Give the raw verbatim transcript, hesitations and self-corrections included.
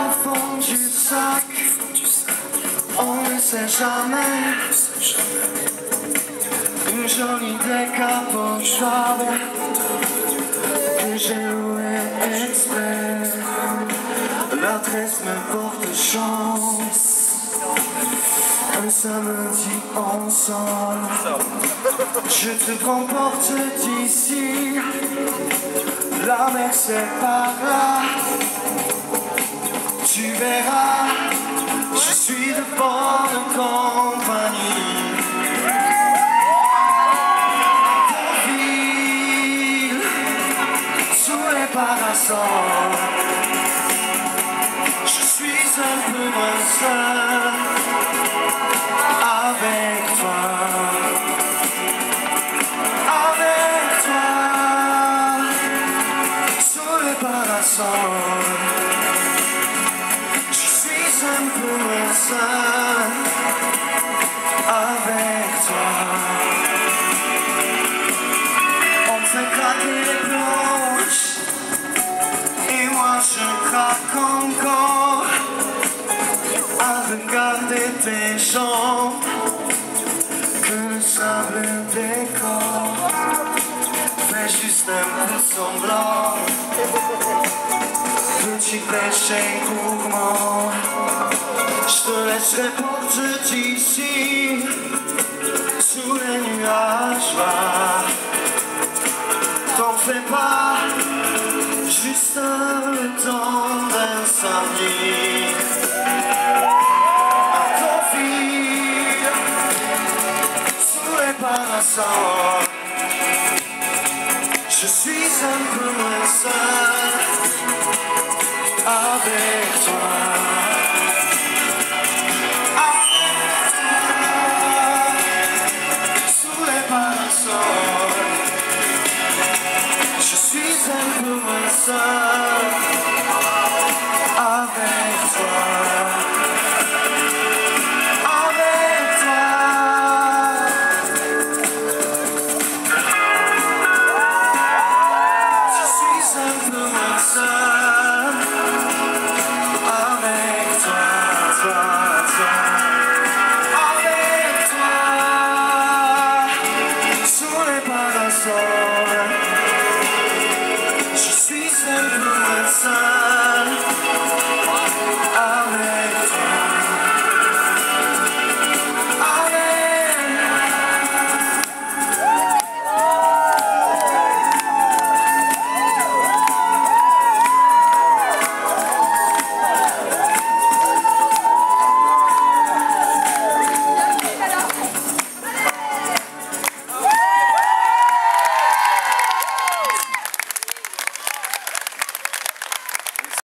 au fond du sac, on ne sait jamais. Une jolie décapotable que j'ai loué exprès. L'adresse me porte chance. Un samedi ensemble, je te remporte d'ici. La mer c'est par là. Tu verras, je suis de bonne compagnie. Ville, sous les parasols, je suis un peu moins seul avec toi. Avec toi, sous les parasols, je suis un peu moins seul avec toi. On fait craquer les planches et moi je craque encore à regarder tes jambes que le sable décore. Fais juste un peu semblant, petit péché gourmand. Je te laisserai porter d'ici, sous les nuages bas. T'en fais pas, juste le temps d'un samedi. À Deauville, sous les parasols, je suis un peu moins seul avec toi. Sous les parasols, je suis un peu moins seul